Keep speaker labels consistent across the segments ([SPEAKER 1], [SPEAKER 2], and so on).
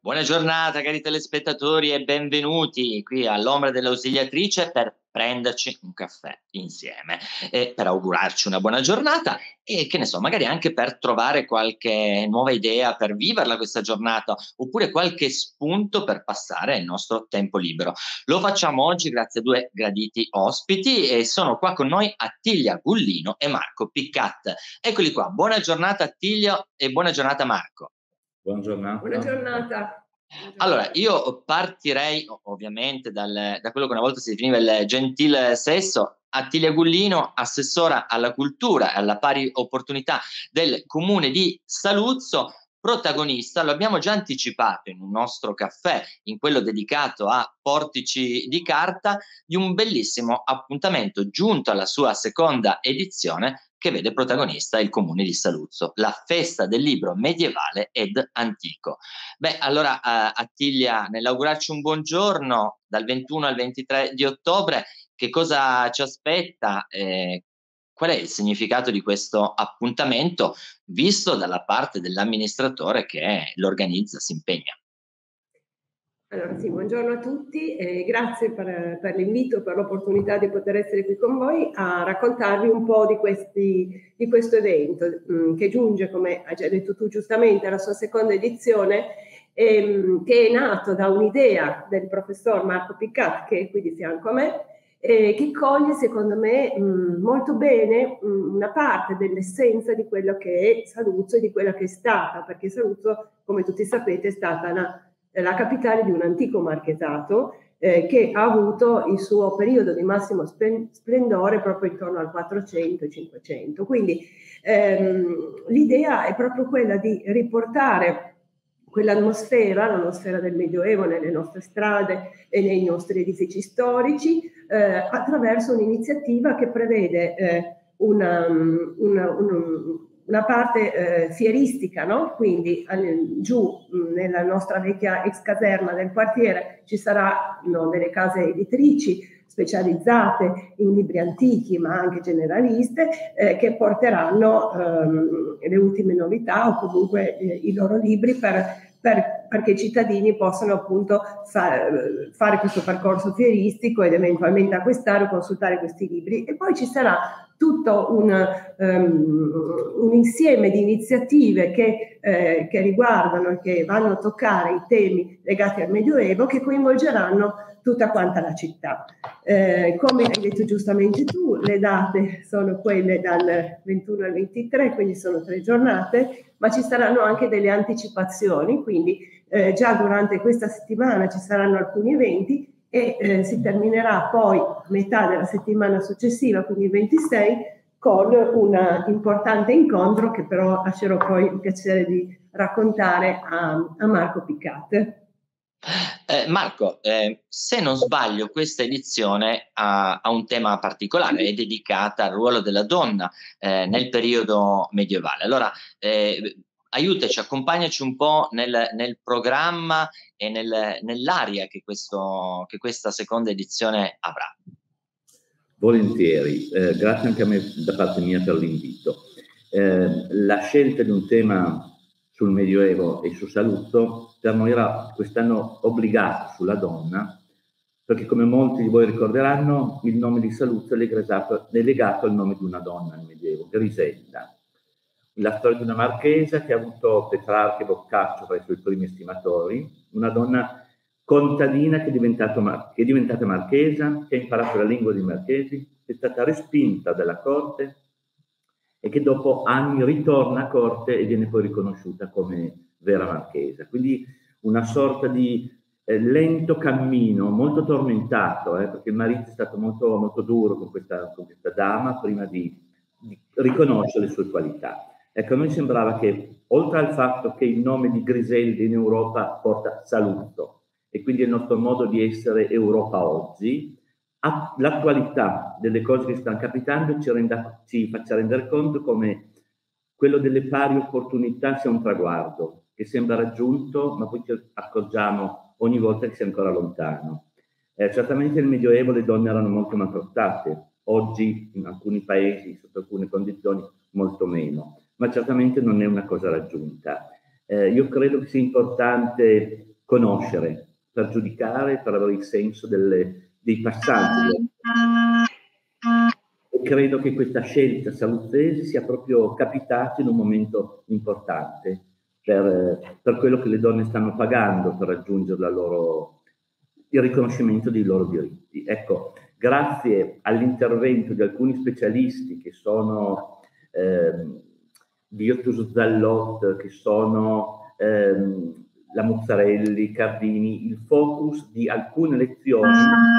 [SPEAKER 1] Buona giornata cari telespettatori e benvenuti qui all'Ombra dell'Ausiliatrice per prenderci un caffè insieme e per augurarci una buona giornata e che ne so, magari anche per trovare qualche nuova idea per viverla questa giornata, oppure qualche spunto per passare il nostro tempo libero. Lo facciamo oggi grazie a due graditi ospiti e sono qua con noi Attilia Gullino e Marco Piccat. Eccoli qua, buona giornata Attilio e buona giornata Marco.
[SPEAKER 2] Buona giornata.
[SPEAKER 3] Buona giornata.
[SPEAKER 1] Allora, io partirei ovviamente da quello che una volta si definiva il gentil sesso. Attilia Gullino, assessora alla cultura e alla pari opportunità del comune di Saluzzo, protagonista, lo abbiamo già anticipato in un nostro caffè, in quello dedicato a Portici di Carta, di un bellissimo appuntamento giunto alla sua seconda edizione che vede protagonista il comune di Saluzzo, la festa del libro medievale ed antico. Beh, allora Attilia, nell'augurarci un buongiorno dal 21 al 23 di ottobre, che cosa ci aspetta? Qual è il significato di questo appuntamento visto dalla parte dell'amministratore che l'organizza, si impegna?
[SPEAKER 3] Allora sì, buongiorno a tutti e grazie per l'invito, per l'opportunità di poter essere qui con voi a raccontarvi un po' di questo evento che giunge, come hai già detto tu giustamente, alla sua seconda edizione, che è nato da un'idea del professor Marco Piccat, che è qui di fianco a me, che coglie secondo me molto bene una parte dell'essenza di quello che è Saluzzo e di quella che è stata, perché Saluzzo, come tutti sapete, è stata la capitale di un antico marchesato che ha avuto il suo periodo di massimo splendore proprio intorno al 400 e 500. Quindi l'idea è proprio quella di riportare quell'atmosfera, l'atmosfera del Medioevo nelle nostre strade e nei nostri edifici storici attraverso un'iniziativa che prevede una parte fieristica, no? Quindi giù nella nostra vecchia ex caserma del quartiere ci saranno delle case editrici specializzate in libri antichi ma anche generaliste che porteranno le ultime novità o comunque i loro libri perché i cittadini possano appunto fare questo percorso fieristico ed eventualmente acquistare o consultare questi libri. E poi ci sarà tutto un insieme di iniziative che riguardano e che vanno a toccare i temi legati al Medioevo, che coinvolgeranno tutta quanta la città. Come hai detto giustamente tu, le date sono quelle dal 21 al 23, quindi sono 3 giornate, ma ci saranno anche delle anticipazioni, quindi già durante questa settimana ci saranno alcuni eventi e si terminerà poi a metà della settimana successiva, quindi il 26, con un importante incontro che però lascerò poi il piacere di raccontare a Marco Piccat.
[SPEAKER 1] Marco, se non sbaglio questa edizione ha un tema particolare, è dedicata al ruolo della donna nel periodo medievale. Allora, aiutaci, accompagnaci un po' nel programma e nell'aria che questa seconda edizione avrà.
[SPEAKER 2] Volentieri, grazie anche a me da parte mia per l'invito. La scelta di un tema sul Medioevo e su Saluzzo per noi era quest'anno obbligato sulla donna, perché come molti di voi ricorderanno il nome di Saluzzo è legato al nome di una donna nel Medioevo, Grisella. La storia di una marchesa che ha avuto Petrarca e Boccaccio tra i suoi primi estimatori, una donna contadina che è diventata marchesa, che ha imparato la lingua dei marchesi, è stata respinta dalla corte e che dopo anni ritorna a corte e viene poi riconosciuta come vera marchesa. Quindi una sorta di lento cammino, molto tormentato, perché il marito è stato molto, molto duro con questa dama prima di riconoscere le sue qualità. Ecco, a noi sembrava che, oltre al fatto che il nome di Griseldi in Europa porta Saluzzo, e quindi il nostro modo di essere Europa oggi, l'attualità delle cose che stanno capitando ci faccia rendere conto come quello delle pari opportunità sia un traguardo che sembra raggiunto, ma poi ci accorgiamo ogni volta che sia ancora lontano. Certamente nel Medioevo le donne erano molto maltrattate, oggi in alcuni paesi, sotto alcune condizioni, molto meno, ma certamente non è una cosa raggiunta. Io credo che sia importante conoscere, per giudicare, per avere il senso dei passaggi. E credo che questa scelta saluzzese sia proprio capitata in un momento importante per quello che le donne stanno pagando per raggiungere il riconoscimento dei loro diritti. Ecco, grazie all'intervento di alcuni specialisti che sono Virtus Zallot, che sono la Muzzarelli, Cardini, il focus di alcune lezioni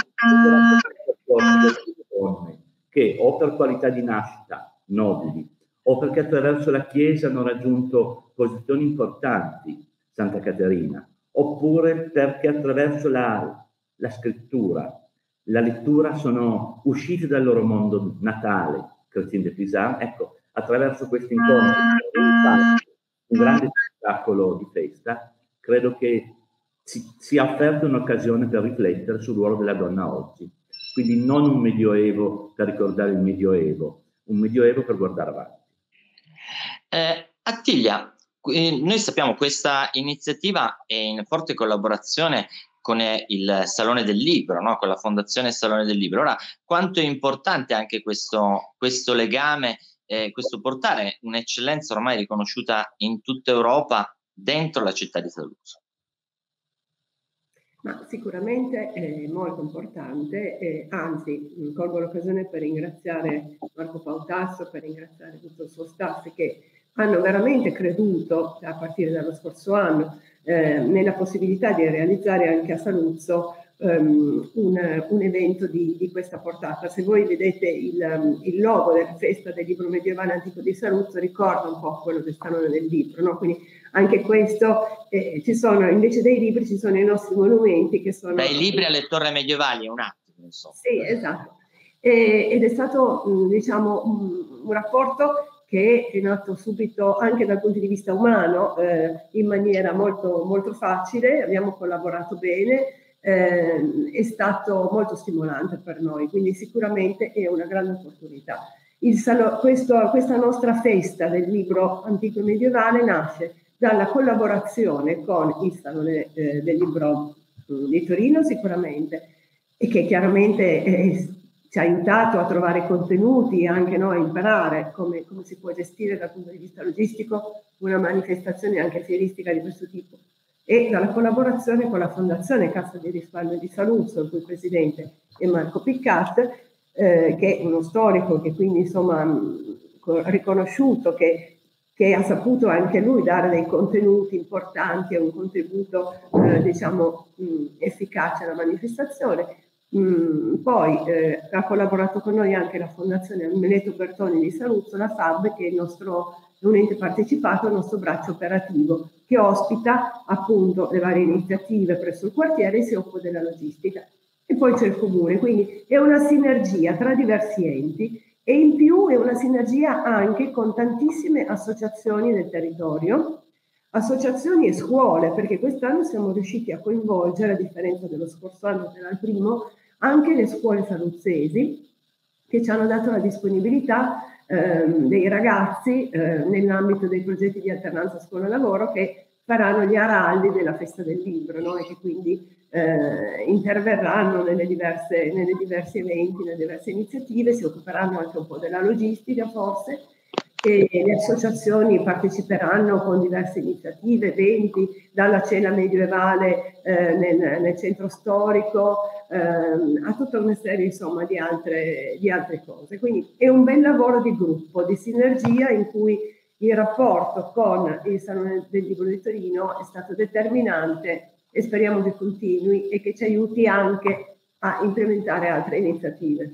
[SPEAKER 2] delle donne che o per qualità di nascita nobili o perché attraverso la Chiesa hanno raggiunto posizioni importanti, Santa Caterina, oppure perché attraverso la scrittura, la lettura sono usciti dal loro mondo natale, Christine de Pizan. Ecco, attraverso questi incontri, un grande spettacolo di festa, credo che sia offerta un'occasione per riflettere sul ruolo della donna oggi. Quindi non un medioevo per ricordare il medioevo, un medioevo per guardare avanti.
[SPEAKER 1] Attilia, noi sappiamo questa iniziativa è in forte collaborazione con il Salone del Libro, no? Con la Fondazione Salone del Libro. Ora, quanto è importante anche questo legame, questo portare un'eccellenza ormai riconosciuta in tutta Europa dentro la città di Saluzzo?
[SPEAKER 3] Ma sicuramente è molto importante, anzi colgo l'occasione per ringraziare Marco Pautasso, per ringraziare tutto il suo staff che hanno veramente creduto a partire dallo scorso anno nella possibilità di realizzare anche a Saluzzo un evento di questa portata. Se voi vedete il logo della festa del libro medievale antico di Saluzzo, ricorda un po' quello del Salone del Libro, no? Quindi anche questo, ci sono, invece dei libri ci sono i nostri monumenti che sono...
[SPEAKER 1] Dai libri alle torri medievali, è un attimo, insomma.
[SPEAKER 3] Sì, esatto. Ed è stato, diciamo, un rapporto che è nato subito anche dal punto di vista umano, in maniera molto, molto facile, abbiamo collaborato bene, è stato molto stimolante per noi, quindi sicuramente è una grande opportunità. Questa nostra festa del libro antico e medievale nasce dalla collaborazione con il Salone del Libro di Torino sicuramente, e che chiaramente ci ha aiutato a trovare contenuti, anche noi a imparare come si può gestire dal punto di vista logistico una manifestazione anche fieristica di questo tipo, e dalla collaborazione con la Fondazione Cassa di Risparmio di Saluzzo, il cui presidente è Marco Piccat, che è uno storico che quindi insomma riconosciuto, che ha saputo anche lui dare dei contenuti importanti e un contributo diciamo efficace alla manifestazione. Poi ha collaborato con noi anche la Fondazione Amleto Bertoni di Saluzzo, la FAB, che è un ente partecipato al nostro braccio operativo, che ospita appunto le varie iniziative presso il quartiere e si occupa della logistica. E poi c'è il comune, quindi è una sinergia tra diversi enti e in più è una sinergia anche con tantissime associazioni del territorio, associazioni e scuole, perché quest'anno siamo riusciti a coinvolgere, a differenza dello scorso anno che era il primo, anche le scuole saluzzesi, che ci hanno dato la disponibilità dei ragazzi nell'ambito dei progetti di alternanza scuola-lavoro che faranno gli araldi della festa del libro, no? E che quindi interverranno nelle diversi eventi, nelle diverse iniziative, si occuperanno anche un po' della logistica forse, e le associazioni parteciperanno con diverse iniziative, eventi, dalla cena medievale nel centro storico a tutta una serie insomma di altre cose. Quindi è un bel lavoro di gruppo, di sinergia, in cui il rapporto con il Salone del Libro di Torino è stato determinante e speriamo che continui e che ci aiuti anche a implementare altre iniziative.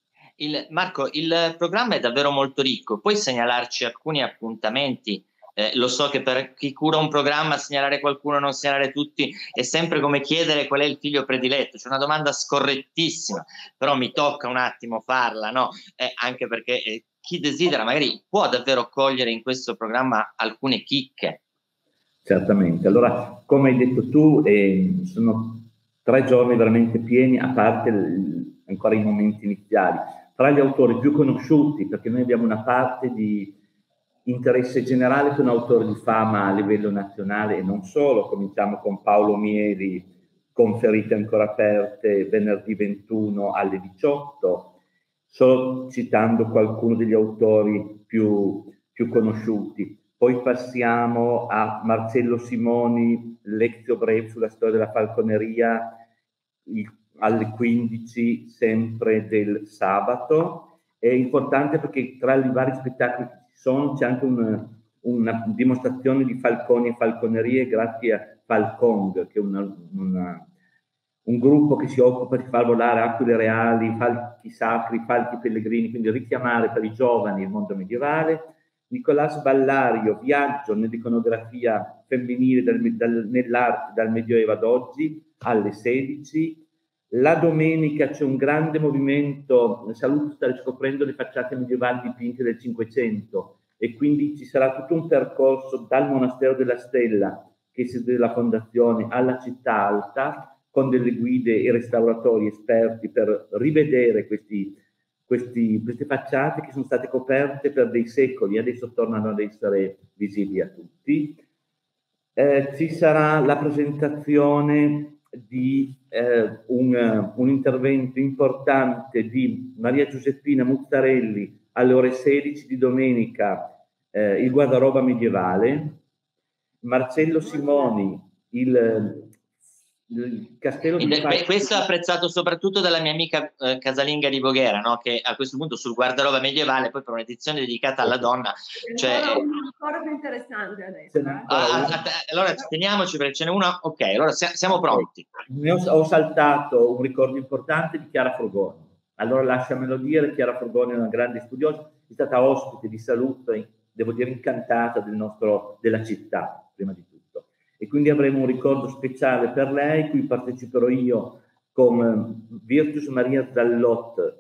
[SPEAKER 1] Marco, il programma è davvero molto ricco, puoi segnalarci alcuni appuntamenti? Lo so che per chi cura un programma segnalare qualcuno, non segnalare tutti, è sempre come chiedere qual è il figlio prediletto. C'è una domanda scorrettissima, però mi tocca un attimo farla, no? Anche perché chi desidera magari può davvero cogliere in questo programma alcune chicche.
[SPEAKER 2] Certamente. Allora, come hai detto tu, sono 3 giorni veramente pieni, a parte ancora i momenti iniziali. Tra gli autori più conosciuti, perché noi abbiamo una parte di interesse generale con autori di fama a livello nazionale e non solo. Cominciamo con Paolo Mieli, con Ferite ancora aperte, venerdì 21 alle 18, solo citando qualcuno degli autori più conosciuti. Poi passiamo a Marcello Simoni, Lectio Breve sulla storia della falconeria, alle 15 sempre del sabato. È importante perché tra i vari spettacoli che ci sono c'è anche una dimostrazione di falconi e falconerie grazie a Falcong, che è un gruppo che si occupa di far volare aquile reali, falchi sacri, falchi pellegrini, quindi richiamare per i giovani il mondo medievale. Nicolás Ballario, Viaggio nell'iconografia femminile nell'arte dal Medioevo ad oggi, alle 16. La domenica c'è un grande movimento, Saluzzo sta riscoprendo le facciate medievali dipinte del Cinquecento, e quindi ci sarà tutto un percorso dal Monastero della Stella, che è sede della fondazione, alla Città Alta, con delle guide e restauratori esperti per rivedere queste facciate che sono state coperte per dei secoli e adesso tornano ad essere visibili a tutti. Ci sarà la presentazione di un intervento importante di Maria Giuseppina Muzzarelli alle ore 16 di domenica, il guardaroba medievale. Marcello Simoni, il castello di
[SPEAKER 1] questo è apprezzato soprattutto dalla mia amica casalinga di Voghera, no? Che a questo punto sul guardaroba medievale, poi per un'edizione dedicata alla donna, cioè
[SPEAKER 3] ancora più interessante adesso.
[SPEAKER 1] allora teniamoci perché ce n'è una. Ok, allora siamo pronti.
[SPEAKER 2] Ho saltato un ricordo importante di Chiara Frugoni. Allora lasciamelo dire, Chiara Frugoni è una grande studiosa, è stata ospite di Saluzzo, devo dire incantata della città, prima di tutto. E quindi avremo un ricordo speciale per lei, cui parteciperò io con Virtus Maria Zallot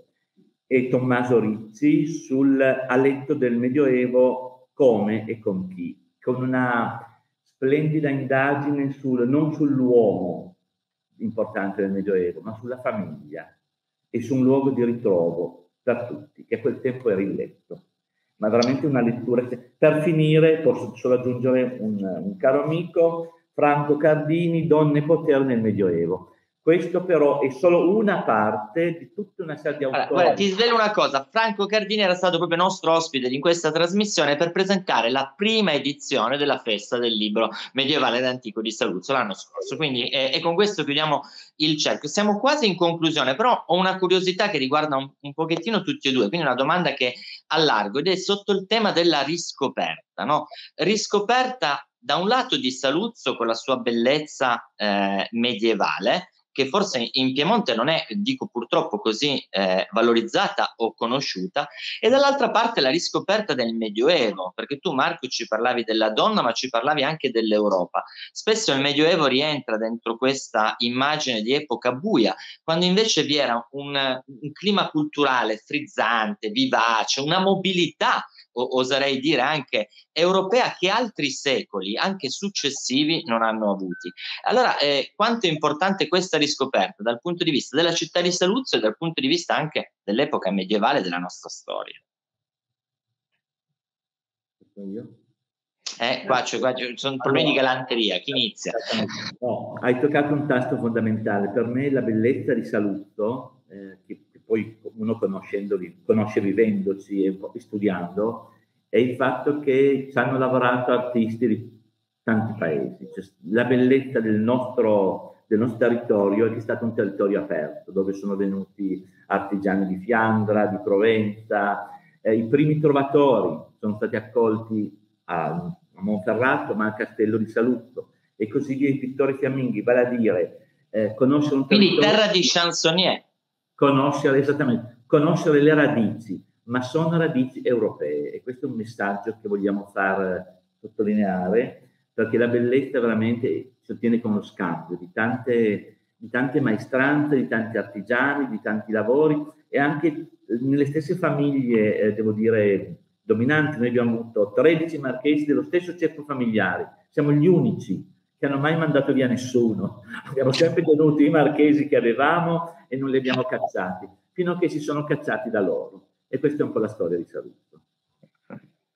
[SPEAKER 2] e Tommaso Ricci sul A letto del Medioevo, come e con chi, con una splendida indagine non sull'uomo importante del Medioevo, ma sulla famiglia e su un luogo di ritrovo per tutti, che a quel tempo era il letto. Ma veramente una lettura. Per finire, posso solo aggiungere un caro amico, Franco Cardini, Donne e potere nel Medioevo. Questo però è solo una parte di tutta una serie di autori.
[SPEAKER 1] Guarda, ti svelo una cosa, Franco Cardini era stato proprio nostro ospite in questa trasmissione per presentare la prima edizione della festa del libro medievale ed antico di Saluzzo l'anno scorso, quindi e con questo chiudiamo il cerchio. Siamo quasi in conclusione, però ho una curiosità che riguarda un pochettino tutti e due, quindi una domanda che allargo, ed è sotto il tema della riscoperta, no? Riscoperta da un lato di Saluzzo con la sua bellezza medievale, che forse in Piemonte non è, dico purtroppo, così valorizzata o conosciuta, e dall'altra parte la riscoperta del Medioevo, perché tu, Marco, ci parlavi della donna, ma ci parlavi anche dell'Europa. Spesso il Medioevo rientra dentro questa immagine di epoca buia, quando invece vi era un clima culturale frizzante, vivace, una mobilità, oserei dire anche europea, che altri secoli, anche successivi, non hanno avuti. Allora, quanto è importante questa riscoperta dal punto di vista della città di Saluzzo e dal punto di vista anche dell'epoca medievale della nostra storia? Qua sono problemi di galanteria. Chi inizia?
[SPEAKER 2] No, hai toccato un tasto fondamentale. Per me la bellezza di Saluzzo, che poi uno conosce vivendoci e studiando, è il fatto che ci hanno lavorato artisti di tanti paesi. Cioè, la bellezza del nostro territorio è che è stato un territorio aperto, dove sono venuti artigiani di Fiandra, di Provenza, i primi trovatori sono stati accolti a Monferrato, ma al Castello di Saluzzo, e così via, i pittori fiamminghi, vale a dire conoscere un territorio,
[SPEAKER 1] quindi terra di chansonnier,
[SPEAKER 2] conoscere le radici, ma sono radici europee, e questo è un messaggio che vogliamo far sottolineare, perché la bellezza veramente si ottiene con lo scambio di tante maestranze, di tanti artigiani, di tanti lavori, e anche nelle stesse famiglie, devo dire, dominanti. Noi abbiamo avuto 13 marchesi dello stesso ceppo familiare, siamo gli unici che hanno mai mandato via nessuno, abbiamo sempre tenuto i marchesi che avevamo e non li abbiamo cacciati, fino a che si sono cacciati da loro, e questa è un po' la storia di Saluzzo.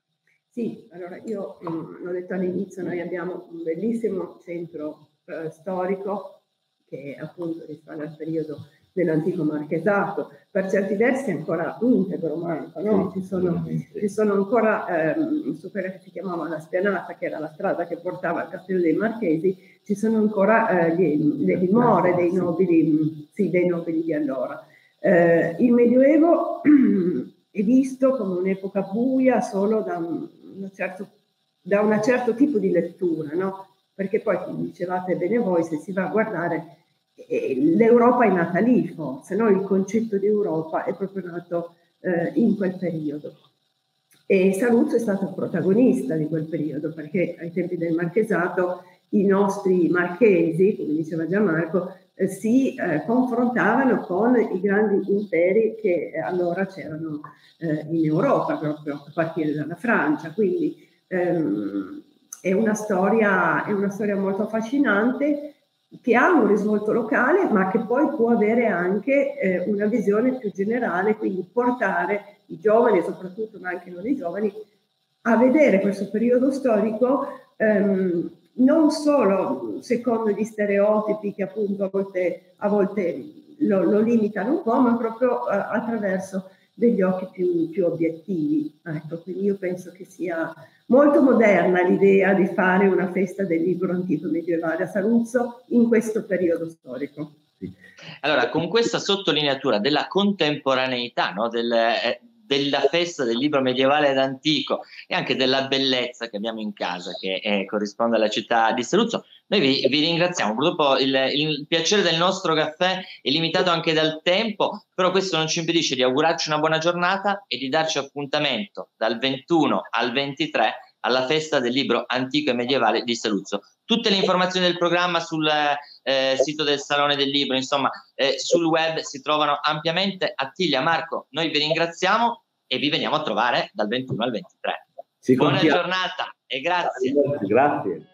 [SPEAKER 3] Sì, allora io l'ho detto all'inizio, noi abbiamo un bellissimo centro storico che appunto risale al periodo dell'antico marchesato, per certi versi ancora integro, Marco, no? Ci sono ancora, su quella che si chiamava la Spianata, che era la strada che portava al Castello dei Marchesi, ci sono ancora le dimore dei nobili, sì, dei nobili di allora. Il Medioevo è visto come un'epoca buia solo da un certo tipo di lettura, no? Perché poi, come dicevate bene voi, se si va a guardare, l'Europa è nata lì, forse, no? Il concetto di Europa è proprio nato in quel periodo. E Saluzzo è stato protagonista di quel periodo, perché ai tempi del Marchesato i nostri marchesi, come diceva Gianmarco, si confrontavano con i grandi imperi che allora c'erano in Europa, proprio a partire dalla Francia. Quindi è una storia molto affascinante, che ha un risvolto locale, ma che poi può avere anche una visione più generale, quindi portare i giovani, soprattutto, ma anche non i giovani, a vedere questo periodo storico non solo secondo gli stereotipi che appunto a volte lo limitano un po', ma proprio attraverso degli occhi più obiettivi. Ecco, quindi io penso che sia molto moderna l'idea di fare una festa del libro antico medievale a Saluzzo in questo periodo storico.
[SPEAKER 1] Allora, con questa sottolineatura della contemporaneità, no? Della festa del libro medievale ed antico e anche della bellezza che abbiamo in casa, che corrisponde alla città di Saluzzo, noi vi ringraziamo. Purtroppo il piacere del nostro caffè è limitato anche dal tempo, però questo non ci impedisce di augurarci una buona giornata e di darci appuntamento dal 21 al 23 alla festa del libro antico e medievale di Saluzzo. Tutte le informazioni del programma sul sito del Salone del Libro, insomma, sul web si trovano ampiamente. Attilia, Marco, noi vi ringraziamo e vi veniamo a trovare dal 21 al 23. Buona giornata e grazie.
[SPEAKER 2] Grazie.